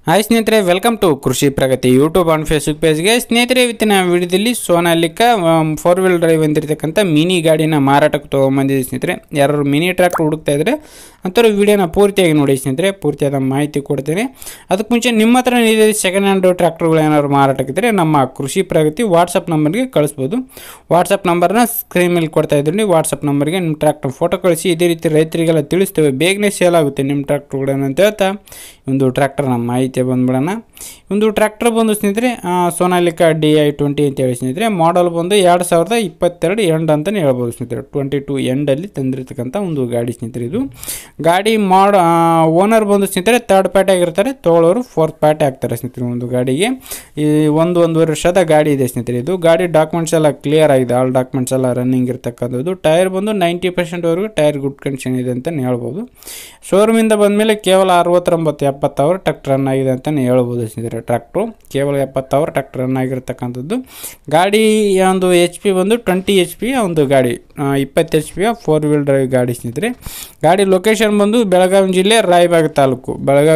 Hi ಸ್ನೇಹಿತರೆ, welcome to Krishi Pragati YouTube and Facebook ಪೇಜ್ಗೆ. ಸ್ನೇಹಿತರೆ, ಇವತ್ತಿನ ವಿಡಿಯೋದಲ್ಲಿ ಸೋನಾಲಿಕಾ 4 ವೀಲ್ ಡ್ರೈವ್ ಹೊಂದಿರತಕ್ಕಂಥ ಮಿನಿ ಗಾಡಿನ ಮಾರಾಟಕ್ಕೆ ತೊಗೊಂಬಂದಿದೆ. ಸ್ನೇಹಿತರೆ, ಯಾರು ಮಿನಿ ಟ್ರ್ಯಾಕ್ಟರ್ ಹುಡುಕ್ತಾ ಇದ್ದರೆ ಅಂಥವ್ರು ವಿಡಿಯೋನ ಪೂರ್ತಿಯಾಗಿ ನೋಡಿ. ಸ್ನೇಹಿತರೆ, ಪೂರ್ತಿಯಾದ ಮಾಹಿತಿ ಕೊಡ್ತೇನೆ. ಅದಕ್ಕೆ ಮುಂಚೆ ನಿಮ್ಮ ಹತ್ರ ಸೆಕೆಂಡ್ ಹ್ಯಾಂಡ್ ಟ್ರ್ಯಾಕ್ಟರ್ಗಳು ಏನಾದ್ರು ಮಾರಾಟಕ್ಕಿದ್ದರೆ ನಮ್ಮ ಕೃಷಿ ಪ್ರಗತಿ ವಾಟ್ಸಪ್ ನಂಬರ್ಗೆ ಕಳಿಸ್ಬೋದು. ವಾಟ್ಸಪ್ ನಂಬರ್ನ ಸ್ಕ್ರೀನ್ ಮೇಲೆ ಕೊಡ್ತಾ ಇದ್ದೀನಿ. ವಾಟ್ಸಪ್ ನಂಬರ್ಗೆ ನಿಮ್ಮ ಟ್ರ್ಯಾಕ್ಟರ್ ಫೋಟೋ ಕಳಿಸಿ. ಇದೇ ರೀತಿ ರೈತರಿಗೆಲ್ಲ ತಿಳಿಸ್ತೇವೆ, ಬೇಗನೆ ಸೇಲ್ ಆಗುತ್ತೆ ನಿಮ್ಮ ಟ್ರ್ಯಾಕ್ಟರ್ಗಳನ್ನ ಅಂತ ಹೇಳ್ತಾ ಒಂದು ಟ್ರ್ಯಾಕ್ಟರ್ ನಮ್ಮ ಮಾಹಿತಿ ಬಂದ್ಬಿಡೋಣ. ಒಂದು ಟ್ರ್ಯಾಕ್ಟರ್ ಬಂದು ಸ್ನೇಹಿತರೆ ಸೋನಾಲಿಕಾ DI20 ಅಂತೇಳಿ ಸ್ನೇಹಿತರೆ, ಮಾಡಲ್ ಬಂದು 2022 ಎಂಡ್ ಅಂತಲೇ ಹೇಳ್ಬೋದು ಸ್ನೇಹಿತರೆ. 22 ಎಂಡಲ್ಲಿ ತಂದಿರತಕ್ಕಂಥ ಒಂದು ಗಾಡಿ ಸ್ನೇಹಿತರೆ. ಇದು ಗಾಡಿ ಓನರ್ ಬಂದು ಸ್ನೇಹಿತರೆ ಥರ್ಡ್ ಪಾರ್ಟಿ ಆಗಿರ್ತಾರೆ, ತೊಗೊಳೋರು ಫೋರ್ತ್ ಪಾರ್ಟಿ ಆಗ್ತಾರೆ ಸ್ನೇಹಿತರೆ. ಒಂದು ಗಾಡಿಗೆ ಈ 1.5 ವರ್ಷದ ಗಾಡಿ ಇದೆ ಸ್ನೇಹಿತರೆ. ಇದು ಗಾಡಿ ಡಾಕ್ಯುಮೆಂಟ್ಸ್ ಎಲ್ಲ ಕ್ಲಿಯರ್ ಆಗಿದೆ, ಆಲ್ ಡಾಕ್ಯುಮೆಂಟ್ಸ್ ಎಲ್ಲ ರನ್ನಿಂಗ್ ಇರ್ತಕ್ಕಂಥದ್ದು. ಟೈರ್ ಬಂದು 90% ಟೈರ್ ಗುಡ್ ಕಂಡೀಷನ್ ಇದೆ ಅಂತಲೇ ಹೇಳ್ಬೋದು. ಶೋರೂಮಿಂದ ಬಂದಮೇಲೆ ಕೇವಲ 69-70 ಅವರ್ ಟ್ರ್ಯಾಕ್ಟರ್ ರನ್ ಆಗಿದೆ ಅಂತಲೇ ಹೇಳ್ಬೋದು ಸ್ನೇಹಿತರೆ. ಟ್ರ್ಯಾಕ್ಟ್ರು ಕೇವಲ 70 ಅವರ್ ಟ್ರ್ಯಾಕ್ಟರ್ ರನ್ ಆಗಿರ್ತಕ್ಕಂಥದ್ದು. ಗಾಡಿ ಒಂದು HP ಬಂದು 20 HP ಒಂದು ಗಾಡಿ, 20 HP 4 ವೀಲ್ ಡ್ರೈವ್ ಗಾಡಿ ಸ್ನೇಹಿತರೆ. ಗಾಡಿ ಲೊಕೇಶನ್ ಬಂದು ಬೆಳಗಾವಿ ಜಿಲ್ಲೆ ರಾಯಬಾಗ ತಾಲೂಕು,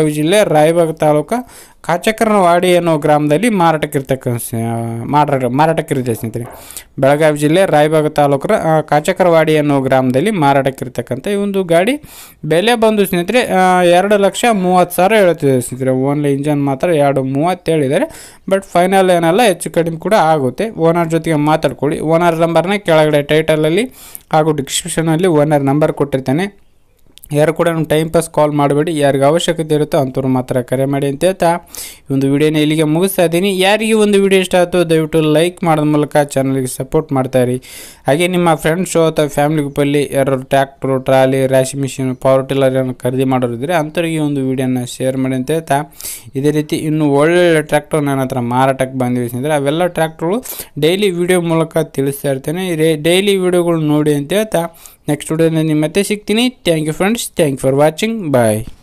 ಕಾಚಕರನವಾಡಿ ಅನ್ನೋ ಗ್ರಾಮದಲ್ಲಿ ಮಾರಾಟಕ್ಕಿರುತ್ತೆ ಸ್ನೇಹಿತರೆ. ಬೆಳಗಾವಿ ಜಿಲ್ಲೆ ರಾಯಬಾಗ ತಾಲೂಕರ ಕಾಚಕರವಾಡಿ ಅನ್ನೋ ಗ್ರಾಮದಲ್ಲಿ ಮಾರಾಟಕ್ಕಿರ್ತಕ್ಕಂಥ ಈ ಒಂದು ಗಾಡಿ ಬೆಲೆ ಬಂದು ಸ್ನೇಹಿತರೆ 2,30,000 ಹೇಳ್ತಿದೆ ಸ್ನೇಹಿತರೆ. ಓನ್ಲಿ ಇಂಜನ್ ಮಾತ್ರ 2,30,000 ಹೇಳಿದ್ದಾರೆ. ಬಟ್ ಫೈನಲ್ ಏನಲ್ಲ, ಹೆಚ್ಚು ಕಡಿಮೆ ಕೂಡ ಆಗುತ್ತೆ. ಓನರ್ ಜೊತೆಗೆ ಮಾತಾಡ್ಕೊಳ್ಳಿ. ಓನರ್ ನಂಬರ್ನ ಕೆಳಗಡೆ ಟೈಟಲಲ್ಲಿ ಹಾಗೂ ಡಿಸ್ಕ್ರಿಪ್ಷನಲ್ಲಿ ಓನರ್ ನಂಬರ್ ಕೊಟ್ಟಿರ್ತಾನೆ. ಯಾರು ಕೂಡ ನಮ್ಮ ಟೈಮ್ ಪಾಸ್ ಕಾಲ್ ಮಾಡಬೇಡಿ, ಯಾರಿಗೆ ಅವಶ್ಯಕತೆ ಇರುತ್ತೋ ಅಂಥವ್ರು ಮಾತ್ರ ಕರೆ ಮಾಡಿ ಅಂತ ಹೇಳ್ತಾ ಈ ಒಂದು ವಿಡಿಯೋನ ಇಲ್ಲಿಗೆ ಮುಗಿಸ್ತಾ ಇದ್ದೀನಿ. ಯಾರಿಗೆ ಒಂದು ವಿಡಿಯೋ ಇಷ್ಟ ಆಯಿತು ದಯವಿಟ್ಟು ಲೈಕ್ ಮಾಡೋದ ಮೂಲಕ ಚಾನಲ್ಗೆ ಸಪೋರ್ಟ್ ಮಾಡ್ತಾಯಿರಿ. ಹಾಗೆ ನಿಮ್ಮ ಫ್ರೆಂಡ್ಸು ಅಥವಾ ಫ್ಯಾಮಿಲಿ ಗ್ರೂಪಲ್ಲಿ ಯಾರು ಟ್ರ್ಯಾಕ್ಟ್ರು, ಟ್ರಾಲಿ, ರಾಶಿ ಮಿಷಿನ್, ಪವರ್ ಟಿಲ್ಲರ್ ಏನೋ ಖರೀದಿ ಮಾಡೋರಿದ್ದರೆ ಅಂಥವ್ರಿಗೆ ಒಂದು ವಿಡಿಯೋನ ಶೇರ್ ಮಾಡಿ ಅಂತ ಹೇಳ್ತಾ, ಇದೇ ರೀತಿ ಇನ್ನೂ ಒಳ್ಳೊಳ್ಳೆ ಟ್ರ್ಯಾಕ್ಟರ್ ನನ್ನ ಹತ್ರ ಮಾರಾಟಕ್ಕೆ ಬಂದಿವೆ ಸ್ನೇಹಿತರೆ. ಅವೆಲ್ಲ ಟ್ರ್ಯಾಕ್ಟ್ರುಗಳು ಡೈಲಿ ವಿಡಿಯೋ ಮೂಲಕ ತಿಳಿಸ್ತಾ ಇರ್ತೇನೆ. ಡೈಲಿ ವಿಡಿಯೋಗಳು ನೋಡಿ ಅಂತ ಹೇಳ್ತಾ ನೆಕ್ಸ್ಟ್ ವಿಡಿಯೋದಲ್ಲಿ ನಿಮ್ಮ ಮತ್ತೆ ಸಿಗ್ತೀನಿ. Thank you friends, thank you for watching, bye.